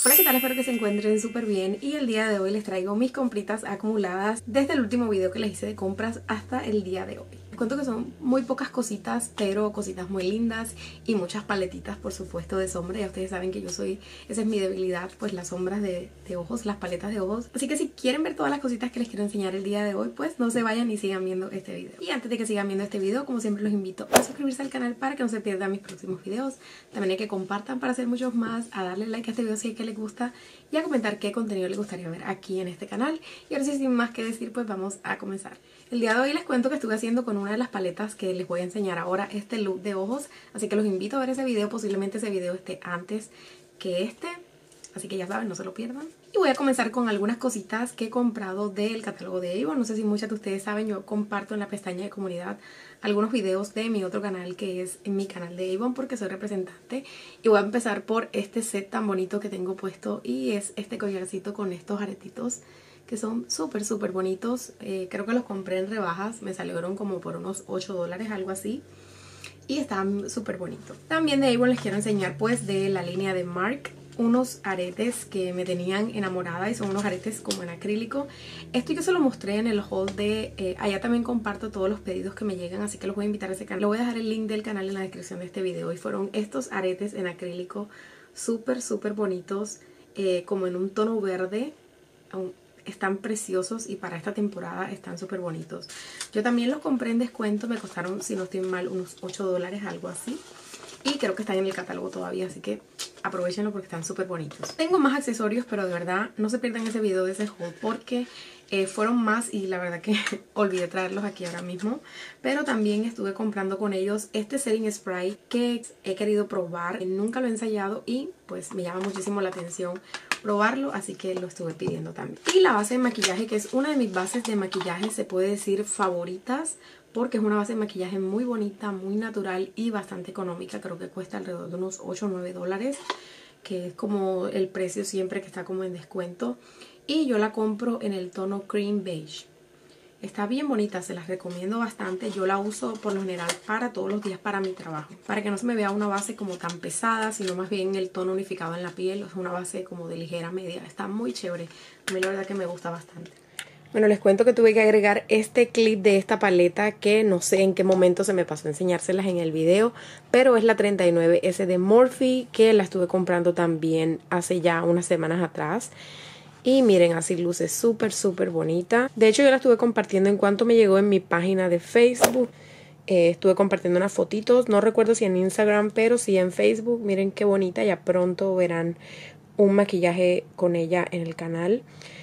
Hola, ¿qué tal? Espero que se encuentren súper bien y el día de hoy les traigo mis compritas acumuladas desde el último video que les hice de compras hasta el día de hoy. Les cuento que son muy pocas cositas, pero cositas muy lindas y muchas paletitas, por supuesto, de sombra. Ya ustedes saben que esa es mi debilidad, pues las sombras de ojos, las paletas de ojos. Así que si quieren ver todas las cositas que les quiero enseñar el día de hoy, pues no se vayan y sigan viendo este video. Y antes de que sigan viendo este video, como siempre los invito a suscribirse al canal para que no se pierdan mis próximos videos. También hay que compartan para hacer muchos más, a darle like a este video si es que les gusta y a comentar qué contenido les gustaría ver aquí en este canal. Y ahora sí, sin más que decir, pues vamos a comenzar. El día de hoy les cuento que estuve haciendo con una de las paletas que les voy a enseñar ahora este look de ojos, así que los invito a ver ese video. Posiblemente ese video esté antes que este, así que ya saben, no se lo pierdan. Y voy a comenzar con algunas cositas que he comprado del catálogo de Avon. No sé si muchas de ustedes saben, yo comparto en la pestaña de comunidad algunos videos de mi otro canal, que es mi canal de Avon, porque soy representante. Y voy a empezar por este set tan bonito que tengo puesto, y es este collarcito con estos aretitos que son súper bonitos. Creo que los compré en rebajas, me salieron como por unos $8, algo así. Y están súper bonitos. También de Avon les quiero enseñar pues de la línea de Marc unos aretes que me tenían enamorada, y son unos aretes como en acrílico. Esto yo se lo mostré en el haul de... allá también comparto todos los pedidos que me llegan, así que los voy a invitar a ese canal. Le voy a dejar el link del canal en la descripción de este video. Y fueron estos aretes en acrílico súper bonitos, como en un tono verde. Están preciosos y para esta temporada están súper bonitos. Yo también los compré en descuento, me costaron, si no estoy mal, unos $8, algo así. Y creo que están en el catálogo todavía, así que aprovechenlo porque están súper bonitos. Tengo más accesorios, pero de verdad no se pierdan ese video de ese haul porque fueron más y la verdad que olvidé traerlos aquí ahora mismo. Pero también estuve comprando con ellos este setting spray que he querido probar. Nunca lo he ensayado y pues me llama muchísimo la atención probarlo, así que lo estuve pidiendo también. Y la base de maquillaje, que es una de mis bases de maquillaje, se puede decir favoritas, porque es una base de maquillaje muy bonita, muy natural y bastante económica. Creo que cuesta alrededor de unos $8 o $9, que es como el precio siempre que está como en descuento. Y yo la compro en el tono cream beige. Está bien bonita, se las recomiendo bastante. Yo la uso por lo general para todos los días para mi trabajo, para que no se me vea una base como tan pesada, sino más bien el tono unificado en la piel. Es una base como de ligera media. Está muy chévere. A mí la verdad que me gusta bastante. Bueno, les cuento que tuve que agregar este clip de esta paleta que no sé en qué momento se me pasó a enseñárselas en el video, pero es la 39S de Morphe, que la estuve comprando también hace ya unas semanas atrás. Y miren, así luce súper bonita. De hecho, yo la estuve compartiendo en cuanto me llegó en mi página de Facebook. Estuve compartiendo unas fotitos, no recuerdo si en Instagram, pero sí en Facebook. Miren qué bonita, ya pronto verán un maquillaje con ella en el canal.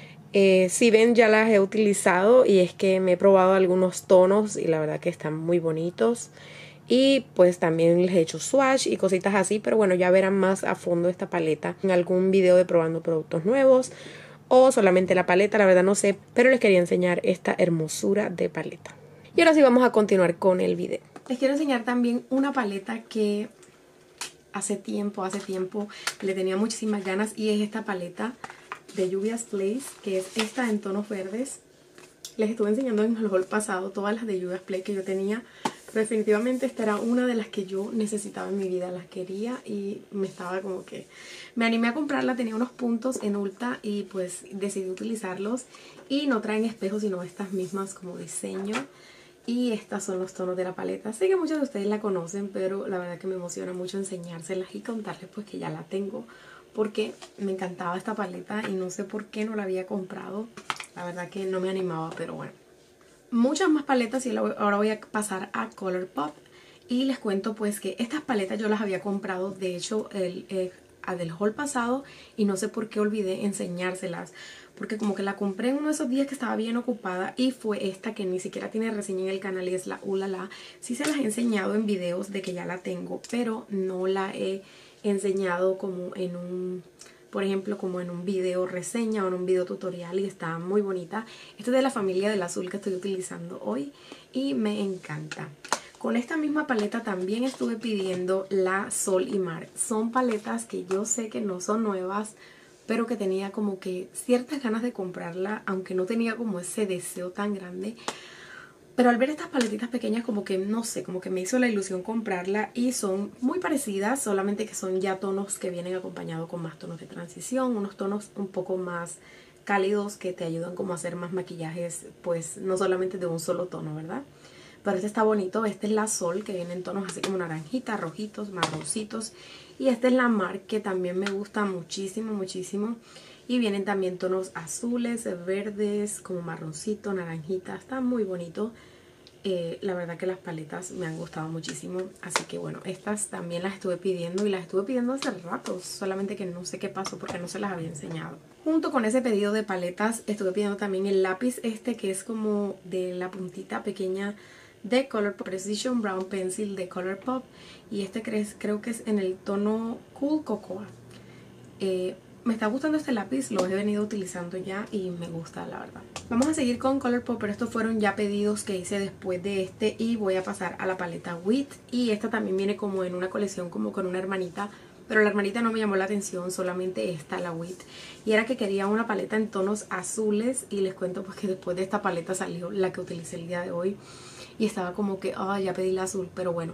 Si ven, ya las he utilizado y es que me he probado algunos tonos y la verdad que están muy bonitos. Y pues también les he hecho swatch y cositas así, pero bueno, ya verán más a fondo esta paleta en algún video de probando productos nuevos o solamente la paleta, la verdad no sé, pero les quería enseñar esta hermosura de paleta. Y ahora sí vamos a continuar con el video. Les quiero enseñar también una paleta que hace tiempo le tenía muchísimas ganas, y es esta paleta de Juvia's Place, que es esta en tonos verdes. Les estuve enseñando en el haul pasado todas las de Juvia's Place que yo tenía, pero definitivamente esta era una de las que yo necesitaba en mi vida, las quería y me estaba como que... Me animé a comprarla, tenía unos puntos en Ulta y pues decidí utilizarlos, y no traen espejos sino estas mismas como diseño. Y estos son los tonos de la paleta. Sé que muchos de ustedes la conocen, pero la verdad que me emociona mucho enseñárselas y contarles pues que ya la tengo, porque me encantaba esta paleta y no sé por qué no la había comprado. La verdad que no me animaba, pero bueno. Muchas más paletas, y ahora voy a pasar a Colourpop. Y les cuento pues que estas paletas yo las había comprado, de hecho, del haul pasado, y no sé por qué olvidé enseñárselas. Porque como que la compré en uno de esos días que estaba bien ocupada, y fue esta que ni siquiera tiene reseña en el canal, y es la Ulala. Sí se las he enseñado en videos de que ya la tengo, pero no la he enseñado como en un... por ejemplo, como en un video reseña o en un video tutorial, y está muy bonita. Esta es de la familia del azul que estoy utilizando hoy y me encanta. Con esta misma paleta también estuve pidiendo la Sol y Mar. Son paletas que yo sé que no son nuevas, pero que tenía como que ciertas ganas de comprarla, aunque no tenía como ese deseo tan grande. Pero al ver estas paletitas pequeñas como que, no sé, como que me hizo la ilusión comprarla. Y son muy parecidas, solamente que son ya tonos que vienen acompañados con más tonos de transición. Unos tonos un poco más cálidos que te ayudan como a hacer más maquillajes, pues no solamente de un solo tono, ¿verdad? Pero este está bonito. Este es la Sol, que viene en tonos así como naranjitas, rojitos, marroncitos. Y este es la Mar, que también me gusta muchísimo, muchísimo. Y vienen también tonos azules, verdes, como marroncito, naranjita. Está muy bonito. La verdad que las paletas me han gustado muchísimo. Así que bueno, estas también las estuve pidiendo. Y las estuve pidiendo hace rato. Solamente que no sé qué pasó porque no se las había enseñado. Junto con ese pedido de paletas estuve pidiendo también el lápiz este, que es como de la puntita pequeña de Colourpop, Precision Brown Pencil de Colourpop. Y este creo que es en el tono Cool Cocoa. Me está gustando este lápiz, lo he venido utilizando ya y me gusta, la verdad. Vamos a seguir con Colourpop, pero estos fueron ya pedidos que hice después de este. Y voy a pasar a la paleta Wit. Y esta también viene como en una colección como con una hermanita. Pero la hermanita no me llamó la atención, solamente esta, la Wit. Y era que quería una paleta en tonos azules. Y les cuento pues que después de esta paleta salió la que utilicé el día de hoy. Y estaba como que, ya pedí la azul, pero bueno.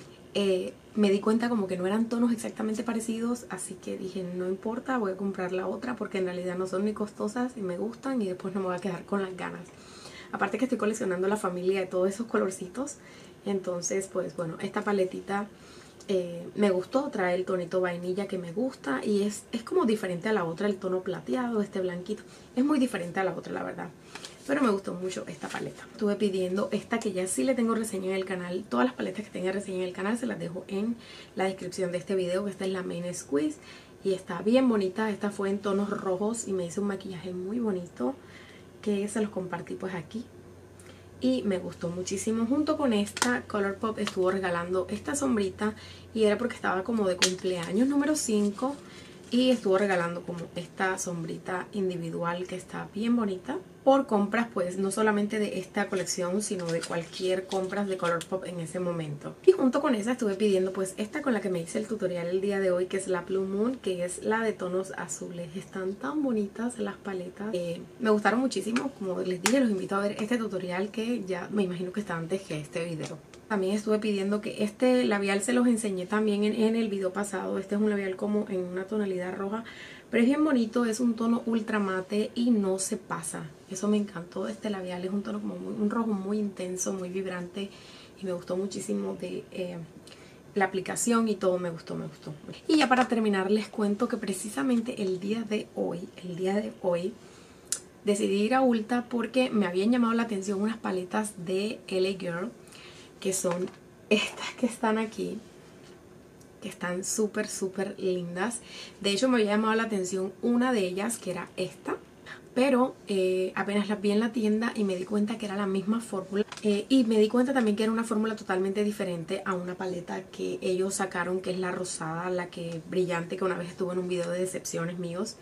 Me di cuenta como que no eran tonos exactamente parecidos, así que dije no importa, voy a comprar la otra porque en realidad no son ni costosas y me gustan y después no me voy a quedar con las ganas. Aparte que estoy coleccionando la familia de todos esos colorcitos, entonces pues bueno, esta paletita me gustó, trae el tonito vainilla que me gusta y es como diferente a la otra, el tono plateado, este blanquito, es muy diferente a la otra la verdad. Pero me gustó mucho esta paleta. Estuve pidiendo esta que ya sí le tengo reseña en el canal. Todas las paletas que tenga reseña en el canal se las dejo en la descripción de este video. Esta es la Main Squeeze y está bien bonita. Esta fue en tonos rojos y me hizo un maquillaje muy bonito que se los compartí pues aquí. Y me gustó muchísimo. Junto con esta, Colourpop estuvo regalando esta sombrita y era porque estaba como de cumpleaños número 5. Y estuvo regalando como esta sombrita individual que está bien bonita. Por compras pues no solamente de esta colección sino de cualquier compras de Colourpop en ese momento. Y junto con esa estuve pidiendo pues esta con la que me hice el tutorial el día de hoy, que es la Blue Moon, que es la de tonos azules. Están tan bonitas las paletas. Me gustaron muchísimo. Como les dije, los invito a ver este tutorial que ya me imagino que está antes que este video. También estuve pidiendo que este labial se los enseñé también en el video pasado. Este es un labial como en una tonalidad roja, pero es bien bonito, es un tono ultra mate y no se pasa. Eso me encantó de este labial, es un tono como un rojo muy intenso, muy vibrante y me gustó muchísimo de la aplicación y todo, me gustó. Y ya para terminar les cuento que precisamente el día de hoy decidí ir a Ulta porque me habían llamado la atención unas paletas de LA Girl, que son estas que están aquí, que están súper lindas. De hecho me había llamado la atención una de ellas, que era esta, pero apenas las vi en la tienda y me di cuenta que era la misma fórmula. Y me di cuenta también que era una fórmula totalmente diferente a una paleta que ellos sacaron, que es la rosada, la que brillante, que una vez estuvo en un video de decepciones míos.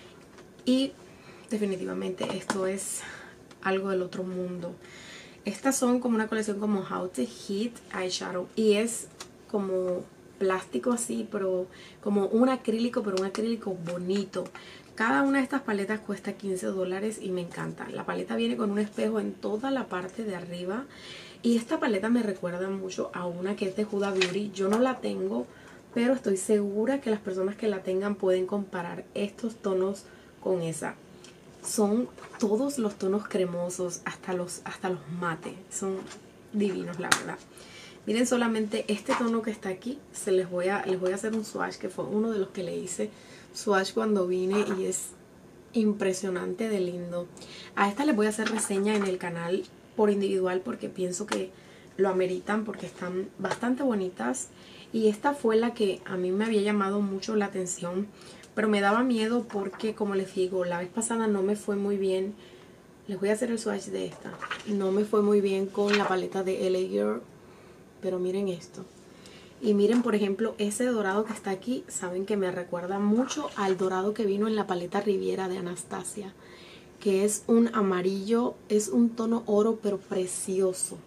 Y definitivamente esto es algo del otro mundo. Estas son como una colección como How to Hit Eyeshadow y es como plástico así, pero como un acrílico, pero un acrílico bonito. Cada una de estas paletas cuesta $15 y me encanta. La paleta viene con un espejo en toda la parte de arriba y esta paleta me recuerda mucho a una que es de Huda Beauty. Yo no la tengo, pero estoy segura que las personas que la tengan pueden comparar estos tonos con esa. Son todos los tonos cremosos, hasta los mate. Son divinos, la verdad. Miren solamente este tono que está aquí. Les voy a hacer un swatch, que fue uno de los que le hice swatch cuando vine y es impresionante de lindo. A esta les voy a hacer reseña en el canal por individual porque pienso que lo ameritan, porque están bastante bonitas. Y esta fue la que a mí me había llamado mucho la atención, pero me daba miedo porque, como les digo, la vez pasada no me fue muy bien. Les voy a hacer el swatch de esta. No me fue muy bien con la paleta de LA Girl, pero miren esto. Y miren, por ejemplo, ese dorado que está aquí, saben que me recuerda mucho al dorado que vino en la paleta Riviera de Anastasia, que es un amarillo, es un tono oro, pero precioso.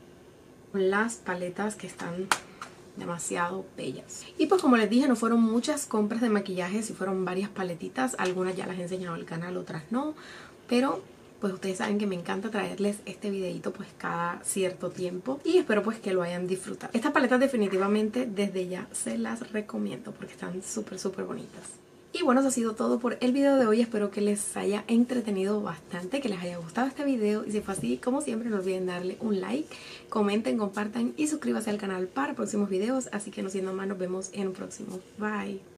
Las paletas que están demasiado bellas. Y pues como les dije, no fueron muchas compras de maquillaje, sí fueron varias paletitas. Algunas ya las he enseñado al canal, otras no. Pero pues ustedes saben que me encanta traerles este videito pues cada cierto tiempo y espero pues que lo hayan disfrutado. Estas paletas definitivamente desde ya se las recomiendo porque están súper bonitas. Y bueno, eso ha sido todo por el video de hoy. Espero que les haya entretenido bastante, que les haya gustado este video. Y si fue así, como siempre, no olviden darle un like, comenten, compartan y suscríbanse al canal para próximos videos. Así que no siendo más, nos vemos en un próximo. Bye.